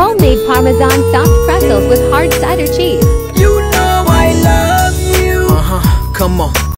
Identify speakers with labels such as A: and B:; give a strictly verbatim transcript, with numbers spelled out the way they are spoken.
A: Homemade Parmesan soft pretzels with hard cider cheese.
B: You know I love you. Uh-huh, come on.